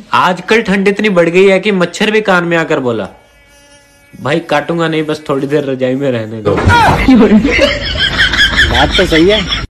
आजकल ठंड इतनी बढ़ गई है कि मच्छर भी कान में आकर बोला, भाई काटूंगा नहीं, बस थोड़ी देर रजाई में रहने दो। बात तो सही है।